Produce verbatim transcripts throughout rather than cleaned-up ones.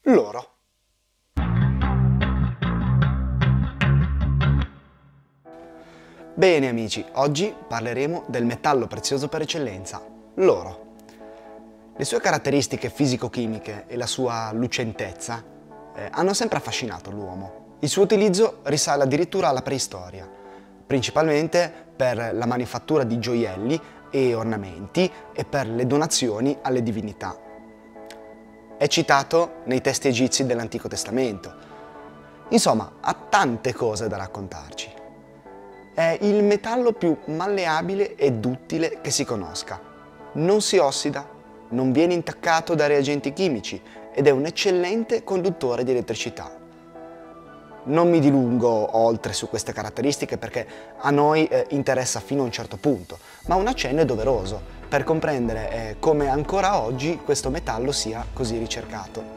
l'oro. Bene amici, oggi parleremo del metallo prezioso per eccellenza, l'oro. Le sue caratteristiche fisico-chimiche e la sua lucentezza eh, hanno sempre affascinato l'uomo. Il suo utilizzo risale addirittura alla preistoria, principalmente per la manifattura di gioielli e ornamenti e per le donazioni alle divinità. È citato nei testi egizi dell'Antico Testamento. Insomma, ha tante cose da raccontarci. È il metallo più malleabile e duttile che si conosca. Non si ossida, non viene intaccato da reagenti chimici ed è un eccellente conduttore di elettricità. Non mi dilungo oltre su queste caratteristiche perché a noi eh, interessa fino a un certo punto, ma un accenno è doveroso per comprendere eh, come ancora oggi questo metallo sia così ricercato.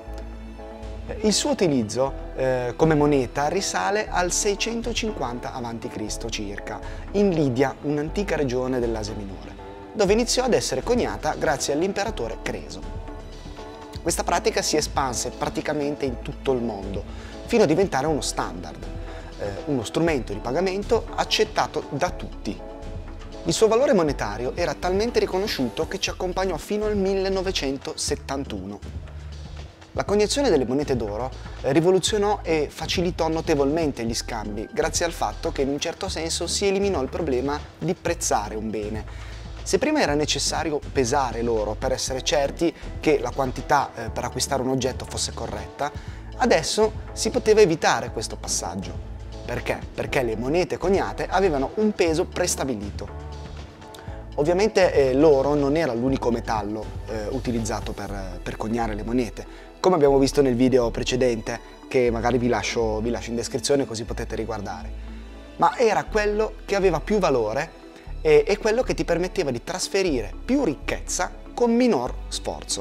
Il suo utilizzo eh, come moneta risale al seicentocinquanta avanti Cristo circa, in Lidia, un'antica regione dell'Asia Minore, dove iniziò ad essere coniata grazie all'imperatore Creso. Questa pratica si espanse praticamente in tutto il mondo, fino a diventare uno standard, eh, uno strumento di pagamento accettato da tutti. Il suo valore monetario era talmente riconosciuto che ci accompagnò fino al millenovecentosettantuno. La coniazione delle monete d'oro rivoluzionò e facilitò notevolmente gli scambi, grazie al fatto che in un certo senso si eliminò il problema di prezzare un bene. Se prima era necessario pesare l'oro per essere certi che la quantità eh, per acquistare un oggetto fosse corretta, adesso si poteva evitare questo passaggio. Perché? Perché le monete coniate avevano un peso prestabilito. Ovviamente eh, l'oro non era l'unico metallo eh, utilizzato per, per coniare le monete, come abbiamo visto nel video precedente, che magari vi lascio, vi lascio in descrizione così potete riguardare. Ma era quello che aveva più valore e, e quello che ti permetteva di trasferire più ricchezza con minor sforzo.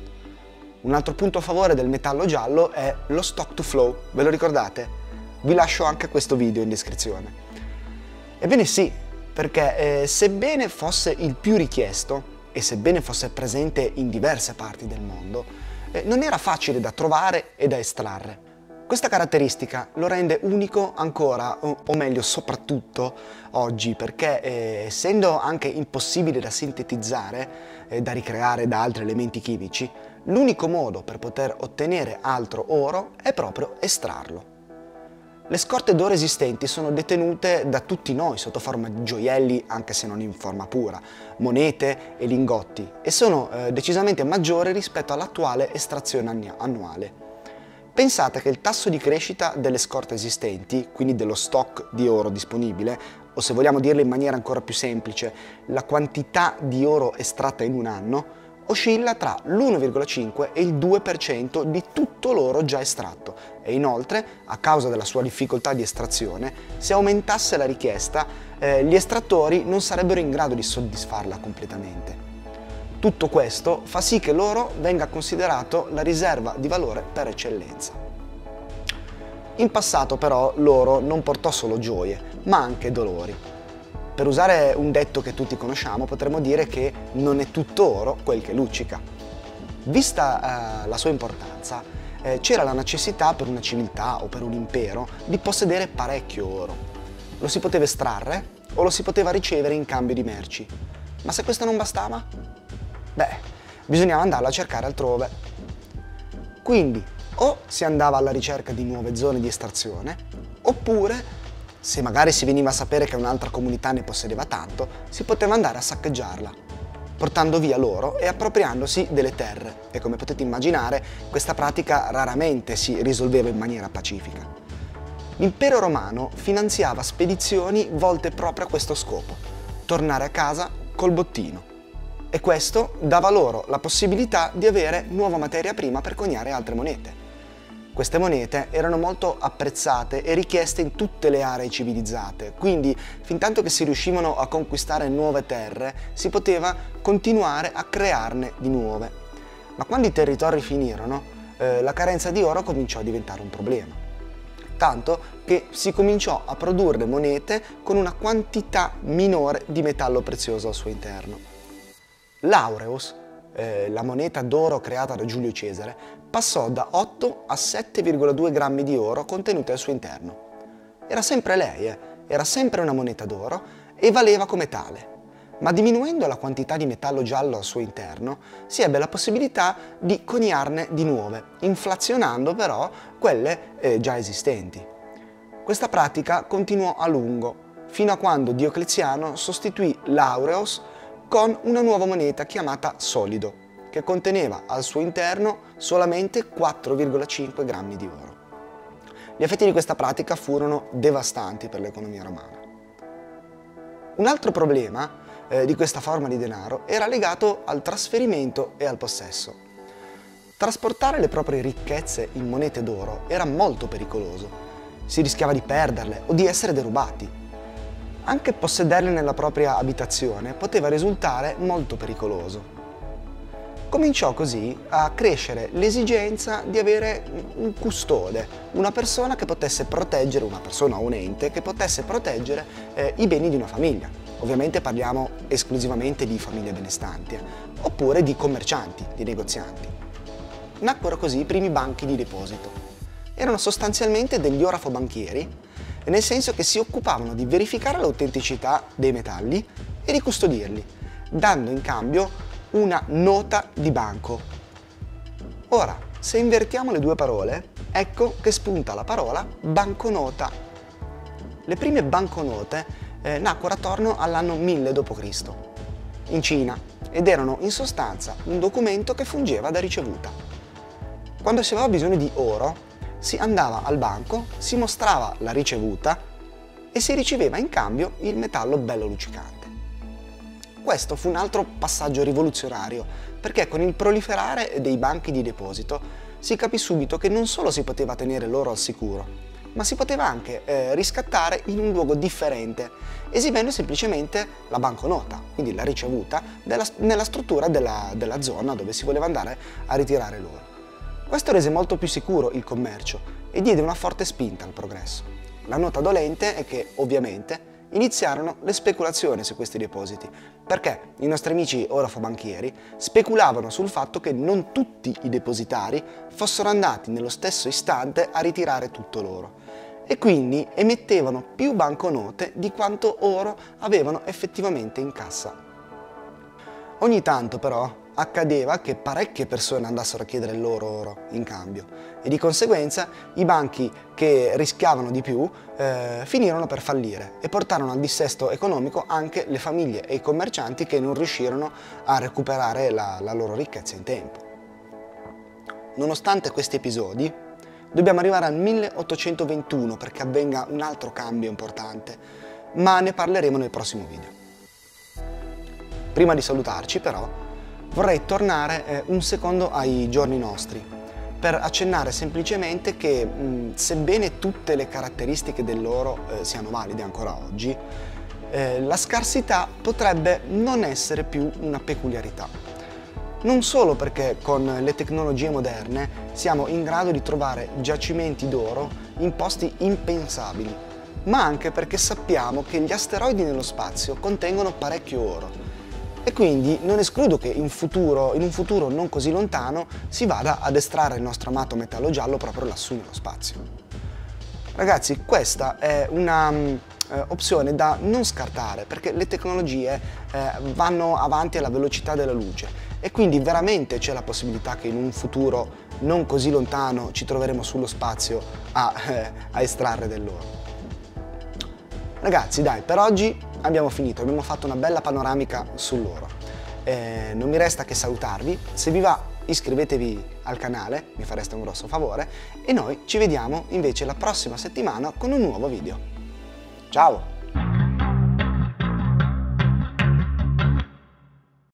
Un altro punto a favore del metallo giallo è lo stock to flow, ve lo ricordate? Vi lascio anche questo video in descrizione. Ebbene sì, perché eh, sebbene fosse il più richiesto e sebbene fosse presente in diverse parti del mondo, eh, non era facile da trovare e da estrarre. Questa caratteristica lo rende unico ancora, o, o meglio soprattutto oggi, perché eh, essendo anche impossibile da sintetizzare, eh, da ricreare da altri elementi chimici, l'unico modo per poter ottenere altro oro è proprio estrarlo. Le scorte d'oro esistenti sono detenute da tutti noi sotto forma di gioielli, anche se non in forma pura, monete e lingotti, e sono eh, decisamente maggiori rispetto all'attuale estrazione annuale. Pensate che il tasso di crescita delle scorte esistenti, quindi dello stock di oro disponibile, o se vogliamo dirlo in maniera ancora più semplice, la quantità di oro estratta in un anno, oscilla tra l'uno virgola cinque e il due per cento di tutto l'oro già estratto e inoltre, a causa della sua difficoltà di estrazione, se aumentasse la richiesta, eh, gli estrattori non sarebbero in grado di soddisfarla completamente. Tutto questo fa sì che l'oro venga considerato la riserva di valore per eccellenza. In passato però l'oro non portò solo gioie, ma anche dolori. Per usare un detto che tutti conosciamo, potremmo dire che non è tutto oro quel che luccica. Vista eh, la sua importanza, eh, c'era la necessità per una civiltà o per un impero di possedere parecchio oro. Lo si poteva estrarre o lo si poteva ricevere in cambio di merci. Ma se questo non bastava? Beh, bisognava andarlo a cercare altrove. Quindi, o si andava alla ricerca di nuove zone di estrazione, oppure se magari si veniva a sapere che un'altra comunità ne possedeva tanto, si poteva andare a saccheggiarla, portando via l'oro e appropriandosi delle terre. E come potete immaginare, questa pratica raramente si risolveva in maniera pacifica. L'impero romano finanziava spedizioni volte proprio a questo scopo, tornare a casa col bottino. E questo dava loro la possibilità di avere nuova materia prima per coniare altre monete. Queste monete erano molto apprezzate e richieste in tutte le aree civilizzate, quindi fintanto che si riuscivano a conquistare nuove terre, si poteva continuare a crearne di nuove. Ma quando i territori finirono, eh, la carenza di oro cominciò a diventare un problema. Tanto che si cominciò a produrre monete con una quantità minore di metallo prezioso al suo interno. L'aureus, eh, la moneta d'oro creata da Giulio Cesare, passò da otto a sette virgola due grammi di oro contenuti al suo interno. Era sempre lei, eh? Era sempre una moneta d'oro e valeva come tale. Ma diminuendo la quantità di metallo giallo al suo interno, si ebbe la possibilità di coniarne di nuove, inflazionando però quelle eh, già esistenti. Questa pratica continuò a lungo, fino a quando Diocleziano sostituì l'aureos con una nuova moneta chiamata solido, che conteneva al suo interno solamente quattro virgola cinque grammi di oro. Gli effetti di questa pratica furono devastanti per l'economia romana. Un altro problema eh, di questa forma di denaro era legato al trasferimento e al possesso. Trasportare le proprie ricchezze in monete d'oro era molto pericoloso. Si rischiava di perderle o di essere derubati. Anche possederle nella propria abitazione poteva risultare molto pericoloso. Cominciò così a crescere l'esigenza di avere un custode, una persona che potesse proteggere, una persona o un ente che potesse proteggere eh, i beni di una famiglia. Ovviamente parliamo esclusivamente di famiglie benestanti, eh, oppure di commercianti, di negozianti. Nacquero così i primi banchi di deposito. Erano sostanzialmente degli orafobanchieri, nel senso che si occupavano di verificare l'autenticità dei metalli e di custodirli, dando in cambio una nota di banco. Ora, se invertiamo le due parole, ecco che spunta la parola banconota. Le prime banconote eh, nacquero attorno all'anno mille dopo Cristo in Cina ed erano in sostanza un documento che fungeva da ricevuta. Quando si aveva bisogno di oro, si andava al banco, si mostrava la ricevuta e si riceveva in cambio il metallo bello luccicante. Questo fu un altro passaggio rivoluzionario, perché con il proliferare dei banchi di deposito si capì subito che non solo si poteva tenere l'oro al sicuro, ma si poteva anche eh, riscattare in un luogo differente, esibendo semplicemente la banconota, quindi la ricevuta, della, nella struttura della, della zona dove si voleva andare a ritirare l'oro. Questo rese molto più sicuro il commercio e diede una forte spinta al progresso. La nota dolente è che, ovviamente, iniziarono le speculazioni su questi depositi, perché i nostri amici orafobanchieri speculavano sul fatto che non tutti i depositari fossero andati nello stesso istante a ritirare tutto l'oro e quindi emettevano più banconote di quanto oro avevano effettivamente in cassa. Ogni tanto però accadeva che parecchie persone andassero a chiedere il loro oro in cambio e di conseguenza i banchi che rischiavano di più eh, finirono per fallire e portarono al dissesto economico anche le famiglie e i commercianti che non riuscirono a recuperare la, la loro ricchezza in tempo. Nonostante questi episodi, dobbiamo arrivare al milleottocentoventuno perché avvenga un altro cambio importante, ma ne parleremo nel prossimo video. Prima di salutarci però, vorrei tornare eh, un secondo ai giorni nostri, per accennare semplicemente che, mh, sebbene tutte le caratteristiche dell'oro eh, siano valide ancora oggi, eh, la scarsità potrebbe non essere più una peculiarità. Non solo perché con le tecnologie moderne siamo in grado di trovare giacimenti d'oro in posti impensabili, ma anche perché sappiamo che gli asteroidi nello spazio contengono parecchio oro. E quindi non escludo che in, futuro, in un futuro non così lontano si vada ad estrarre il nostro amato metallo giallo proprio lassù nello spazio. Ragazzi, questa è una um, eh, opzione da non scartare perché le tecnologie eh, vanno avanti alla velocità della luce e quindi veramente c'è la possibilità che in un futuro non così lontano ci troveremo sullo spazio a, eh, a estrarre dell'oro. Ragazzi, dai, per oggi abbiamo finito, abbiamo fatto una bella panoramica sull'oro. Eh, non mi resta che salutarvi, se vi va iscrivetevi al canale, mi fareste un grosso favore, e noi ci vediamo invece la prossima settimana con un nuovo video. Ciao!